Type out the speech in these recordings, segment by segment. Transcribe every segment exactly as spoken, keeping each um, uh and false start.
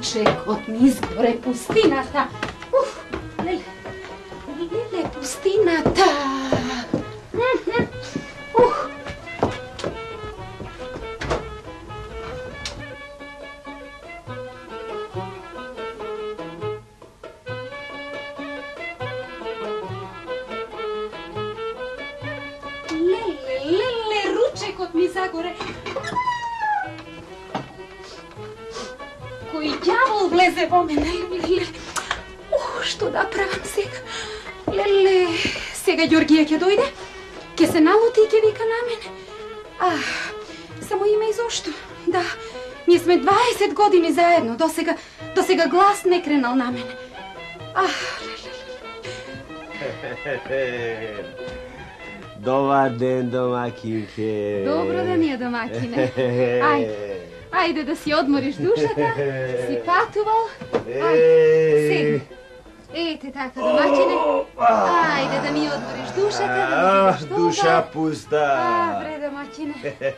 ručekot mi izgore pustinata. Uf, lele, lele pustinata. Uh. Ručekot mi zagore. Koji đavol vleze vo mene. Uh, što da pravam сега? Lele, сега Đorgija ќе dojde, ќе se naluti i ќе vika na mene. Ah, samo ime i zašto? Da, mi sme dvadeset godini zajedno, do сега, do сега glas ne krenal na mene. Ah, lele. Dobar den, domakinke. Dobro da nije domakine. Ajde, ajde da si odmoriš dušata, si patuval. Ajde, sedi. Ete, tata, domaćine. Ajde da mi odmoriš dušata, da mi budeš Duša pusta. A, bre, domaćine.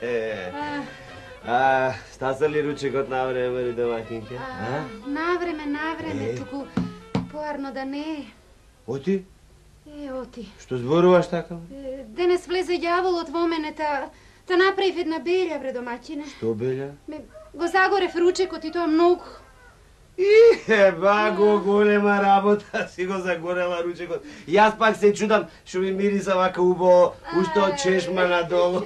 A, stasa li ručekot na vreme, domakinke? Navreme, navreme, tuku poarno da ne. Oti? E, oti. Što zboruvaš takav? Denes vleze đavol od vomene, ta, ta napravi jedna belja, bre, domaćine. Što belja? Go zagore ručekot i to mnogo. Ihe, bago, golema работа, си го загорела ручекот. Јас пак се чудам што ми мириса вака убаво, уште од чешма надолу.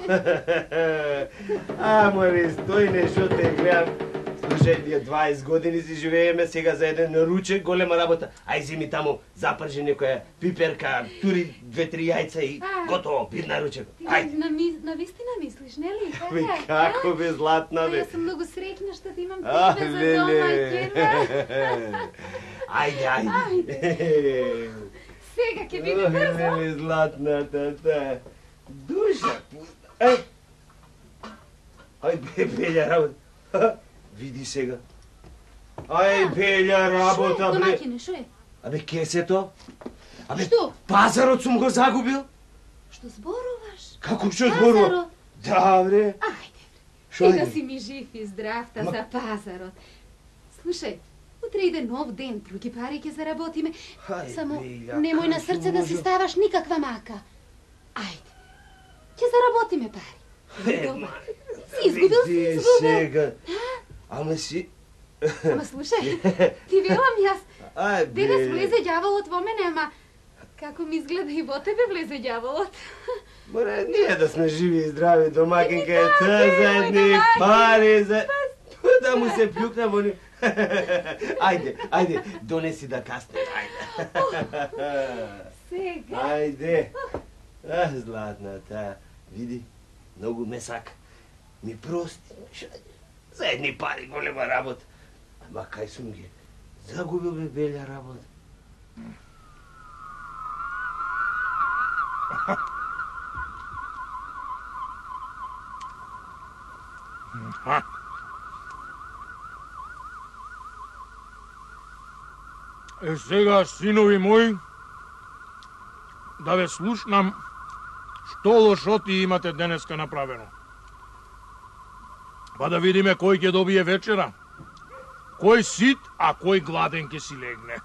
А, мори, стој нешто те гледам. Слушај, ние дваесет години си живееме, сега за еден ручек, голема работа. Ај земи таму, запржи некоја пиперка, тури две-три јајца и готово, пирна ручек. Ајде. На вистина мислиш, не ли? Бе, како бе, златна бе. Јас сум многу среќна што ти имам тебе за домаќина. Ајде, ајде. Сега ќе биде брзо. Леле, златната, та. Душа пуста. Ај. Ај, бе, белја работа. Види сега. Ај, белја работа, бре. Шо е, домаќине, шо е? Абе, кесето? Абе, Што? пазарот сум го загубил. Што зборуваш? Како што зборувам? Да, бре. Ајде, Шо бре. е? Да си ми жив и здрав та за пазарот. Слушај, утре иде нов ден, други пари ќе заработиме. Ај, Само белја, немој на како срце да може? си ставаш никаква мака. Ајде, ќе заработиме пари. Е, ма, Си изгубил, си види изгубил. сега. Ама си... Ама слушај, ти велам јас. Ај, Денес бе. влезе ѓаволот во мене, ама како ми изгледа и во тебе влезе ѓаволот. Море, ние да сме живи и здрави, домакинка е Еми, та така, за немој, едни домаќин. пари, за... Да му се плюкна во ни... Ајде, ајде, донеси да касне, ајде. Сега. Ајде. А, златната, види, многу ме сака. Ми прости, шо- за едни пари голема работа. Ама кај сум ги загубил бе белја работа. Е, сега, синови мои, да ве слушнам што лошоти имате денеска направено. Па да видиме кој ќе добие вечера. Кој сит, а кој гладен ќе си легне.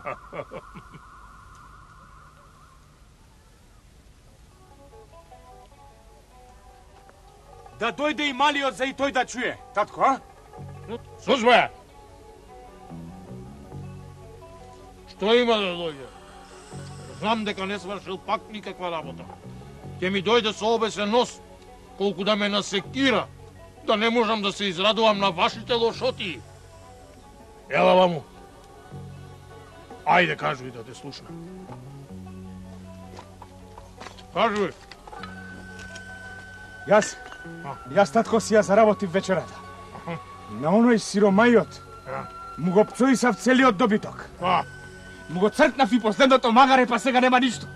Да дојде и малиот за и тој да чуе. Татко, а? Слушбе! Што има да дојде? Знам дека не свршил пак никаква работа. Ќе ми дојде со обесен нос, колку да ме насекира, да не можам да се израдувам на вашите лошоти. Ела ваму. Ајде, кажуј да те слушнам. Кажуј. Јас, јас татко си ја заработив вечерата. На оној сиромајот му го пцуисав целиот добиток. А, Му го цркнав и последното магаре, па сега нема ништо.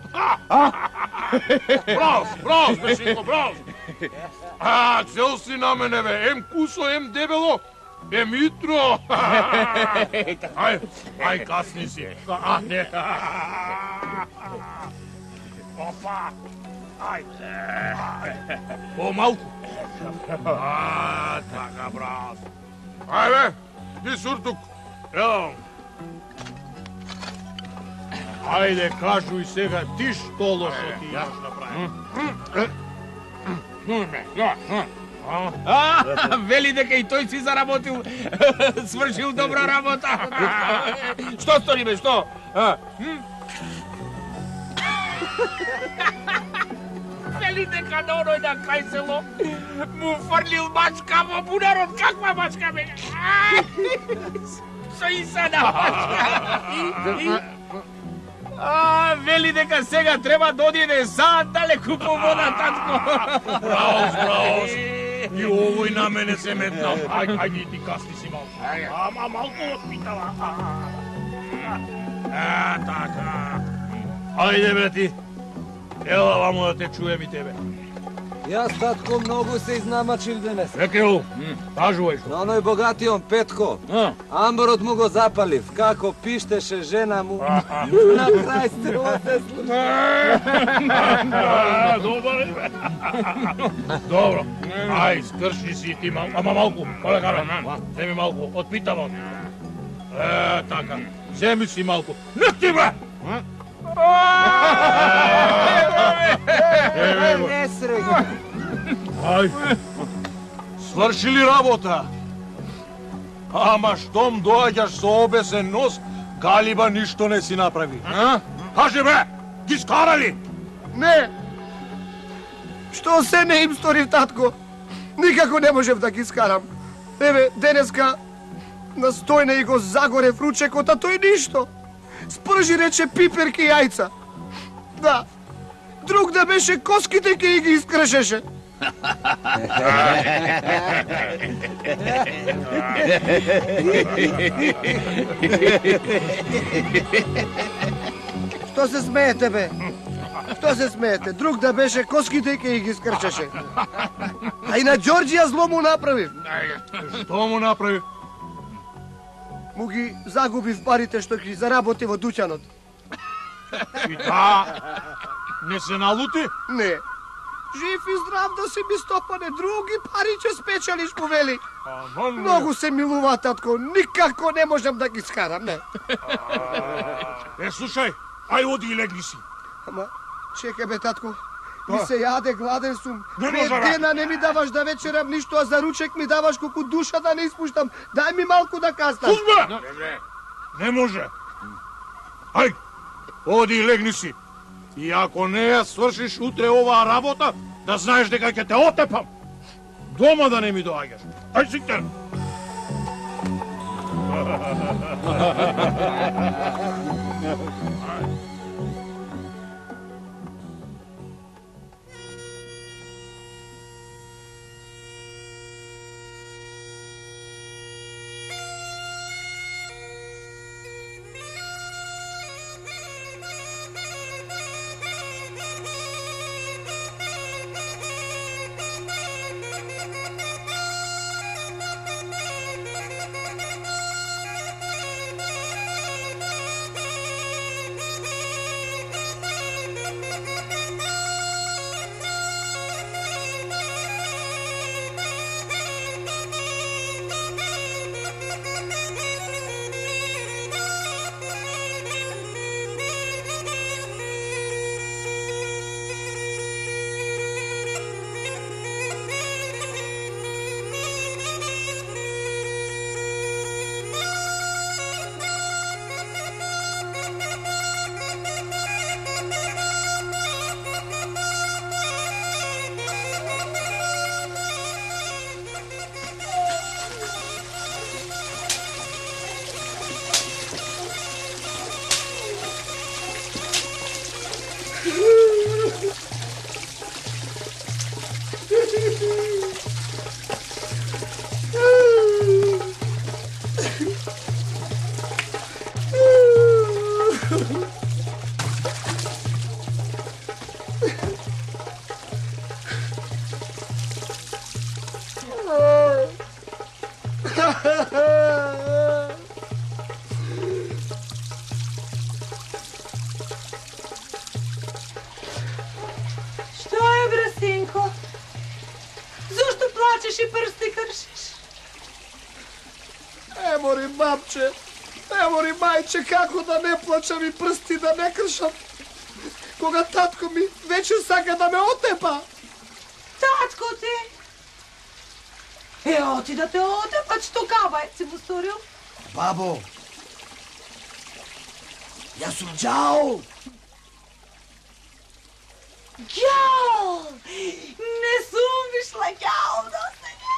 браво, браво, бе, синко, браво. А, цел си на мене, бе, ем кусо, ем дебело, ем итро. Ај, ај, касни си. А, не. Опа, ај. По малку. А, така, браво. Ај, бе, ти суртук, Evo. Ajde, kažuj сега ti što lošo ti imaš napraviti. A, veli дека и тој си заработил, свршил добра работа. Што стори бе, што? Вели дека на оној на крај село му фрлил мачка во бунарот. Каква мачка бе? Со исана мачка. А, вели дека сега треба да одиде сад далеку по вода, татко. Браус, браус. И овој на мене се метна. Ајде, ајде ти касни си малко. Ама малко отпитала. А, така. Ајде, бе ти. Ела вамо да те чуем и тебе. Јас, татко, многу се изнамачив денес. Рекеу, кажувај што. На оној богатион Петко, амбарот му го запалив. Како пиштеше жена му, на крај село се слуша. Добро, бе. Добро. Ај, скршни си ти малко. Ама малку, коле кара. Земи малку, отпитавам. Е, така. Земи си малку. Нек ти, бе! Несреќа. Ај, свршили работа. Ама штом доаѓаш со обесен нос, Галиба ништо не си направи. А? Кажи бе, ги скарали? Не. Што се не им сторив, татко? Никако не можев да ги скарам. Еве, денеска настојне и го загорев ручекот, а тој ништо. Спржи рече пиперки и јајца. Да, друг да беше коските ке ги искршеше. Што се смеете, бе? Што се смеете? Друг да беше коските ке ги скрчеше. А и на Ѓорѓија зло му направив. Што му направи? Му ги загубив парите што ги заработи во дуќанот. И да, не се налути? Не. Жив и здрав да си ми стопане, други пари ќе спечалиш, му вели. Многу се милува, татко, никако не можам да ги скарам, не. Е, слушај, ај оди и легни си. Ама, чекај бе, татко, ми се јаде, гладен сум. Не Пет може, бе. дена не ми даваш да вечерам ништо, а за ручек ми даваш колку душа да не испуштам. Дај ми малку да каснам. Сузбе! Не може. Ај, оди и легни си. И ако не ја свршиш утре оваа работа, да знаеш дека ќе те отепам. Дома да не ми доаѓаш. Ај си те. Е, мори, бабче, мајче, како да не плачам и прсти да не кршам, кога татко ми вече сака да ме отепа. Татко ти? Е, оти да те отепа, што кабајт си му сторил? Бабо, јас сум ѓаол. Ѓаол! Не сум вишла ѓаол до сега.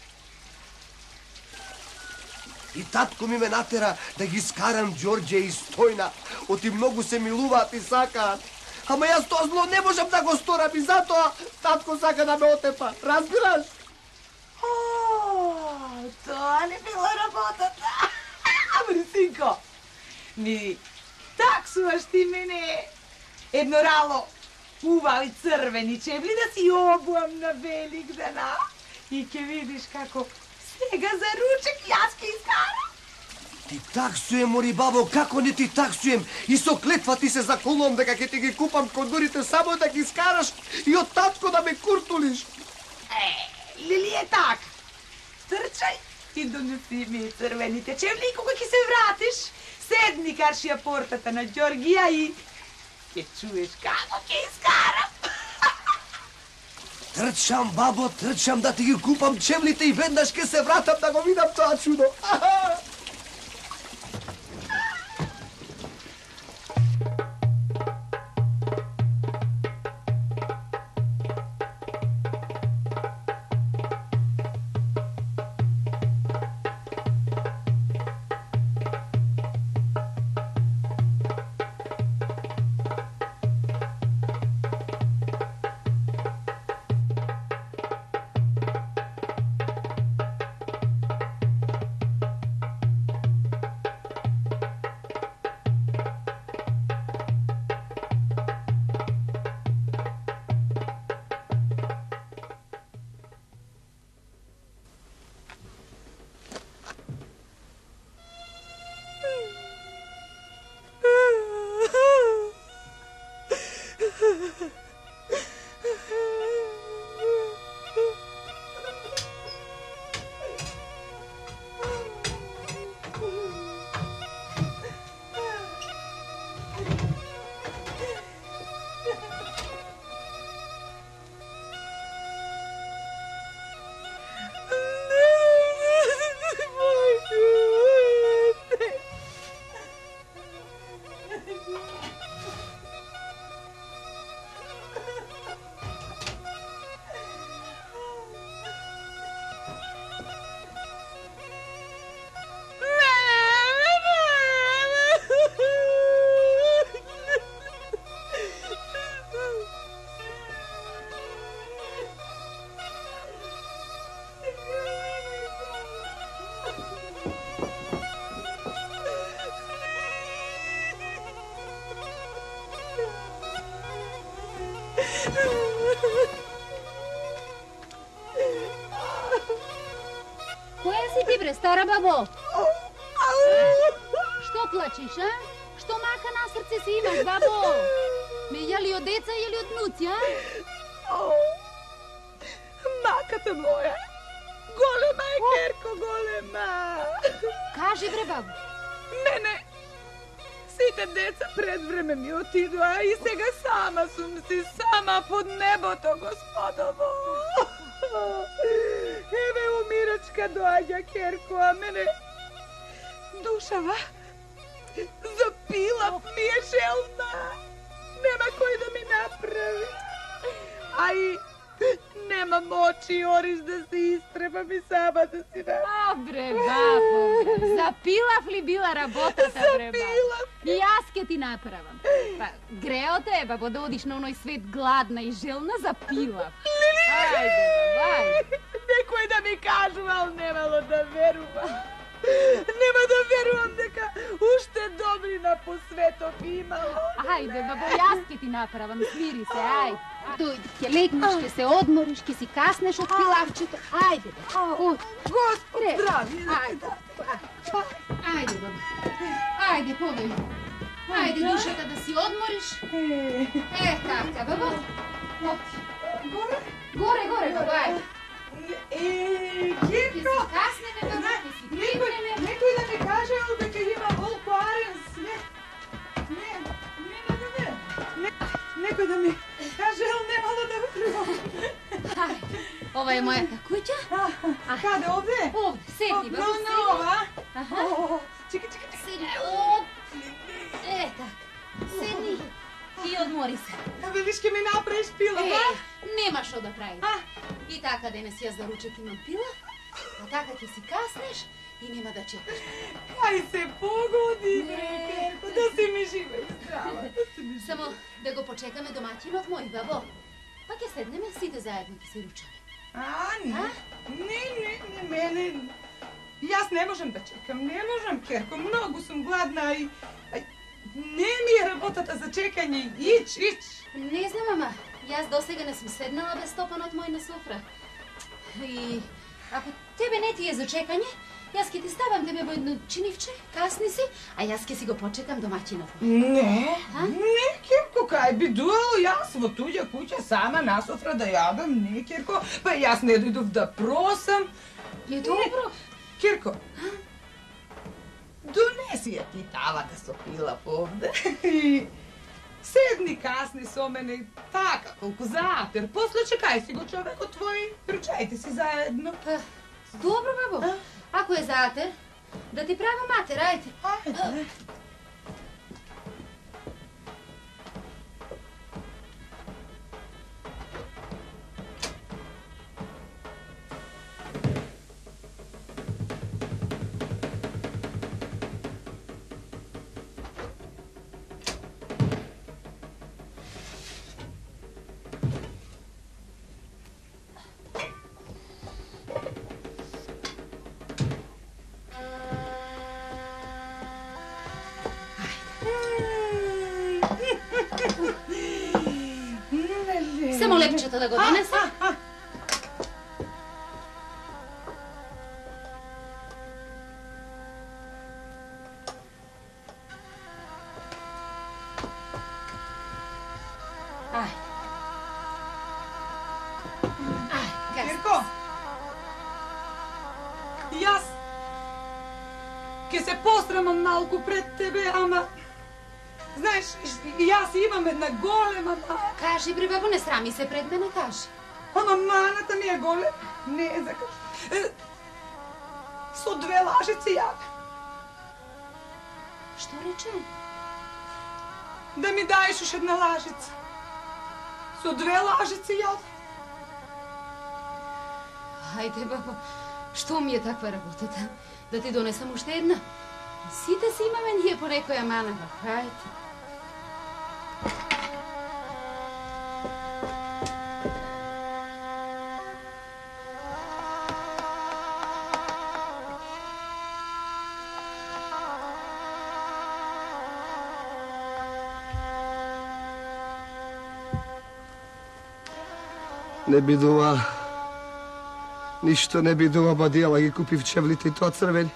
И татко ми ме натера да ги скарам Ѓорѓе и Стојна. Оти многу се милуваат и сакаат. Ама јас тоа зло не можам да го сторам и затоа татко сака да ме отепа. Разбираш? О, тоа не била работата. Ама, синко, ми таксуваш ти мене еднорало убави црвени чевли да си обувам на Велик ден, а? И ќе видиш како сега за ручек јас ќе искарам. Ти таксуем, мори бабо, како не ти таксуем? И со клетва ти се заколувам дека ќе ти ги купам кондурите само да ги скараш и од татко да ме куртулиш. Е, лили е так. Трчај и донеси ми црвените чевли и кога ќе се вратиш, седни каршија портата на Ѓоргија и ќе чуеш како ќе искарам. Трчам, бабо, трчам да ти ги купам чевлите и веднаш ќе се вратам да го видам тоа чудо. Која си ти, бре, стара бабо? Што плачиш, а? Што мака на срце си имаш, бабо? Меѓа ли од деца или од внуци, а? Маката моја, голема е, керко, голема. Кажи, бре, бабо. Не, не. Сите деца пред време ми отидоа и сега сама сум си, сама под небото, господово. Еве умирачка доаѓа, керко, а мене душава запила ми е желна. Нема кој да ми направи. А и нема моći ориш да се истребам и сама да си направи. А, бре, бабо, запилав ли била работата, бре, бабо? Запилав. И јас ке ти направам. Па, грео те е, бабо, да одиш на оној свет гладна и желна, запилав. Ајде, бабо, ајде. Некој да ми кажува, ал немало да верувам. Нема да верувам дека уште добрина по светот имало. Ајде, бабо, јас ке ти направам, смири се, ајде. Дојди, ќе легнеш, ќе се одмориш, ќе си каснеш од пилавчето. Ајде, бабо, од. Господ, здрави. Ајде, ајде, бабо. Ајде, повели. Ајде, душата да си одмориш. Е, така, бабо. Оти. Горе? Горе, горе, бабо, ајде. Е, Ќе Гирко. си каснеме, бабо, ќе си Некој, тргнеме. некој да ми каже дека има волкоаре Ova je moja kuća. Kada, ovde? Ovde, sedni, babo, sedni. No, ova? Aha. Čekaj, čekaj, čekaj. Sedni, op. E, tak. Sedni i odmori se. Veliš ke mi napraviš pila, E, ba? nemaš što da pravi. I taka danas ja za ručak imam pila, a taka ti si kasneš i nema da čekaš. Aj se pogodi, bre, Kerko, da si mi živa i zdrava. Samo da go počekame domaćinov moj, babo. Pa ke sedneme, site zajedno ki si ručame. A, ne, ne, ne, ne, mene... Jas ne možem da čekam, ne možem, Kerko, mnogo sam gladna i... Ne mi je rabotata za čekanje, ić, ić. Ne znam, mama, jaz dosega ne sam sednala bez stopanot moj na sufra. I ako tebe ne ti je za čekanje, jaz ke ti stavam tebe jedno činivče, kasni si, a jaz ke si go počekam domaćinov. Ne, ne, Kerko, kaj bi duo, jaz vo tuđa kuća sama na sufra da jadam, ne, Kerko, pa jaz ne dojdu da prosam. Je dobro. Kerko, donesi je ti tava da so pila ovde i sedni kasni so mene taka koliko zater. Posle čekaj si go čoveko tvoj, pričajte si zajedno. Pa, dobro, babo. Ako je zater, da ti prava mater, ajde. Ajde. Samo lepčeto da go donese. Kerko, jaz, ke se posramam malko pred tebe, ama, znaš, jaz imam jedna golema... Kaži, bre, babo, ne srami se pred mene, kaži. Ama manata mi je gole, ne zakaš. Su dve lažice jade. Što reče? Da mi daješ još jedna lažica. Su dve lažice jade. Hajde, babo, što mi je takva rabotata? Da ti donesam ušte jedna? Sita si ima meni je po nekoj amana, hajde. Не бидува... Ништо не бидува, бадијала ги купив чевлите и тоа црвени.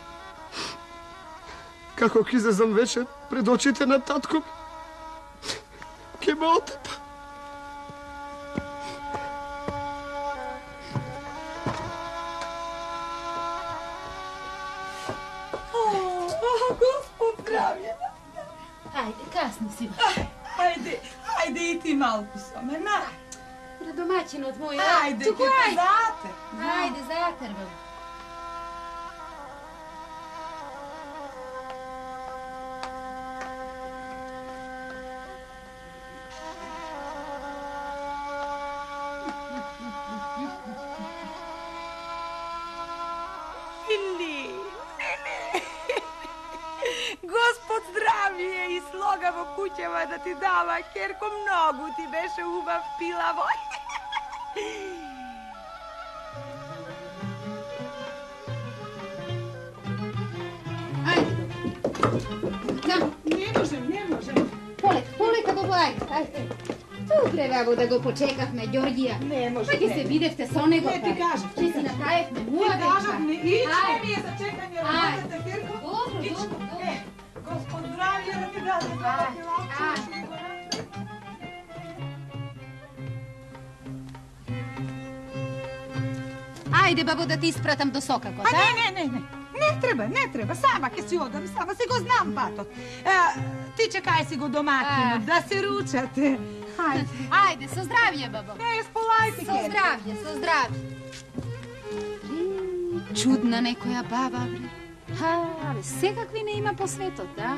Како ќе излезам вечер пред очите на татко ми, ке ме отепа. О, Господ здравје. Ajde, kasni si. Ajde, ajde i ti malko sa me, na. Da domaćin od moja. Ajde, Čuku, ajde. Zater. Ajde, zater, babo. Ili, ne, Gospod zdravije i slogavo kućeva da ti dava, Kerko, mnogo ti beše ubav pilavo. Ajde. Kam? Ne možem, ne možem. Poleka, poleka, babo, ajde, ajde. Tu trebamo da go počekahme, Đorđija. Ne može, pa ќе се видевте со него. Не ти кажав. Ќе си направевме муа Ти кажав, не иче ми е за чекање работата, Керко. Добро, Ич. добро, добро. Е, Господ здравје да ти даде здравје пилавче. Ajde, babo, da ti ispratам до Сокако, А да? не, не, не, не. Не треба, не треба. Сама ќе си одам, сама си го знам патот. Е, ти чекај си го домакинот, да се ручате. Хајде. Ajde, со здравје, бабо. Не, сполајте, Со здравје, со здравје. Чудна некоја баба, бре. Ха, бе, секакви не има по светот, да?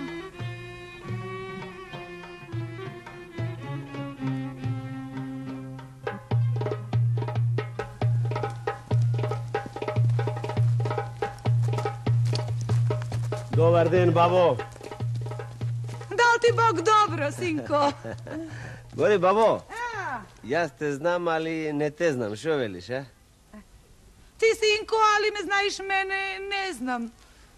Добар ден, бабо. Дал ти Бог добро, синко. Гори, бабо. Јас те знам, али не те знам. Шо велиш, а? Ти, синко, али ме знаеш мене, не знам.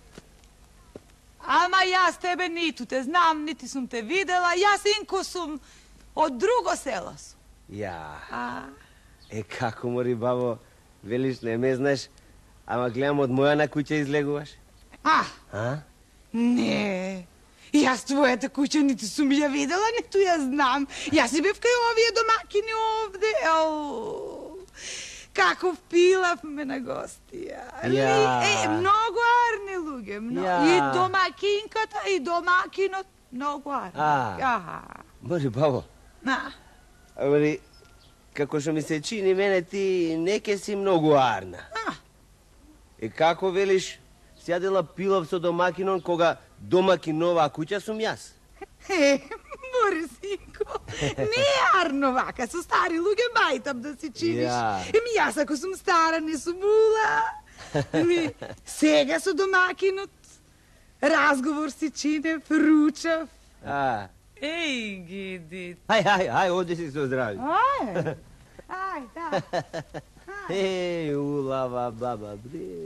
Ама јас тебе ниту те знам, нити сум те видела. Јас, синко, сум од друго село сум. Ја. А? Е, како мори, бабо? Велиш, не ме знаеш, ама гледам од моја на куќа излегуваш. А? А? Не. Јас твојата куќа нити сум ја видела, ниту ја знам. Јас си бев кај овие домакини овде. Ау. Каков пилав ме на гостија. Ја. Е, многу арни луѓе, много. Ја. И домакинката, и домакинот, многу арни. А. Аха. Мори, бабо. На. Али, како што ми се чини мене, ти не ке си многу арна. А. И како велиш, сјадела пилав со домакинон, кога домакинова куќа сум јас? Е, Борисинко, не е арно вака, со стари луѓе мајтам да си чиниш. Ја. Еми јас ако сум стара, не сум ула. Еми, сега со домакинот, разговор си чинев, ручав. А. Еј, Гиди. Ај, ај, ај, оди си со здрави. Ај, ај, да. Еј, улава баба, бре.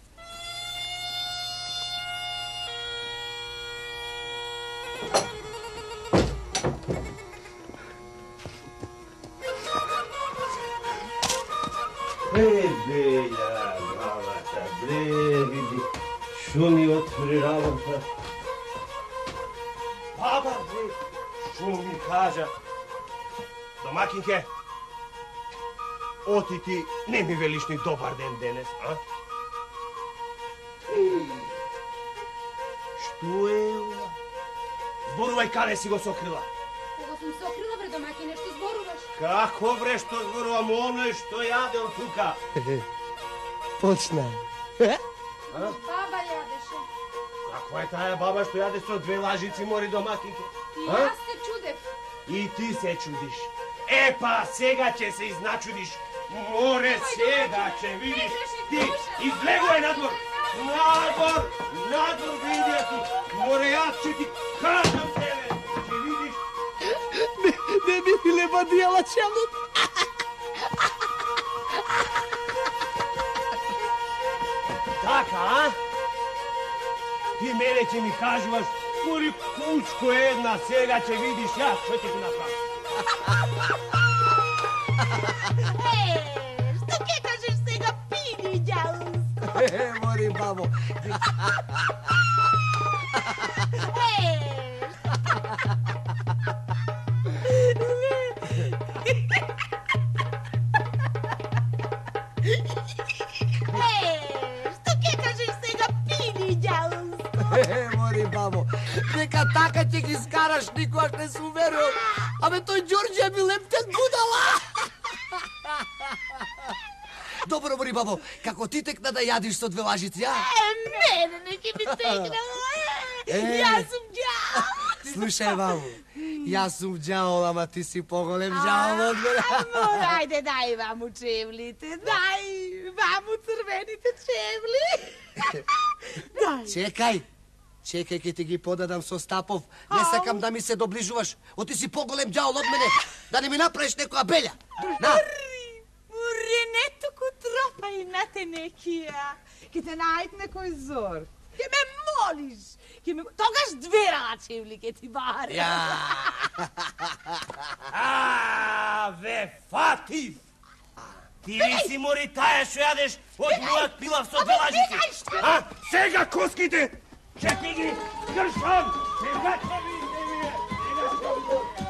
Е, беја, бабата, бре, види, шо ми отвори работа. Баба, бре, шо ми кажа? Домакинке, оти ти, не ми велиш ни добар ден денес, а? Што е, ова? Зборувај каде си го сокрила. Кога сум се окрила, бре, домакине, што зборуваш? Како, бре, што зборувам оној што јадел тука? Почна. Баба јадеше. Како е тая баба што јаде со две лажици, мори, домакинке? И А? јас се чудев. И ти се чудиш. Е, па, сега ќе се изначудиш. Море, сега ќе видиш. Ти, излегувај надвор. Надвор, надвор, види ти. Море, јас ќе ти кажам тебе. Ќе видиш. Не, не ми леба дијала челот. Така, а? Ти мене ќе ми кажуваш, коли кучко една, сега ќе видиш јас што ќе ти направам. Е, што ќе кажеш сега, пини, ѓауско? Е, мори, бабо. Е, мори, бабо, дека така ќе ги скараш, никогаш не сум верувал. Абе, тој Ѓорѓе ми лептен будала. Добро, мори, бабо, како ти текна да јадиш со две лажици, а? Е, мене не ќе ми текнало. Јас сум ѓаол. Слушај, бабо, јас сум ѓаол, ама ти си поголем ѓаол од мене. Мора, ајде, дај ваму чевлите, дај ваму црвените чевли. Дај. Чекај, чекај, ке ти ги подадам со Стапов. Не сакам да ми се доближуваш. Оти си поголем ѓаол од мене, да не ми направиш некоја белја. На. Мури, не туку тропај на те некија. Ке те најд некој зор. Ке ме молиш. Ке ме... Тогаш две рачевли ке ти барам. Ја. А, ве фатив! Ти ли си, мори, тая што јадеш од мојот пилав со две лажици? А, сега коските! Чекай ги, кршам! Сега ќе видите вие! Сега ќе видите!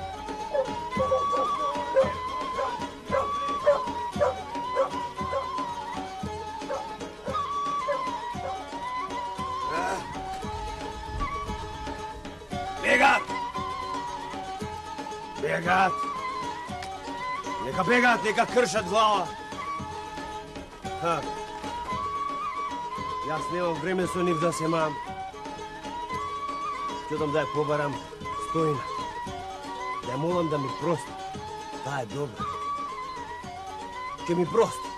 Бегат! Бегат! Нека бегат, нека кршат глава. Ха. Јас немам време со нив да се мам. Ќе да ја побарам Стојна. Да ја молам да ми прости. Таа е добра. Ќе ми прости.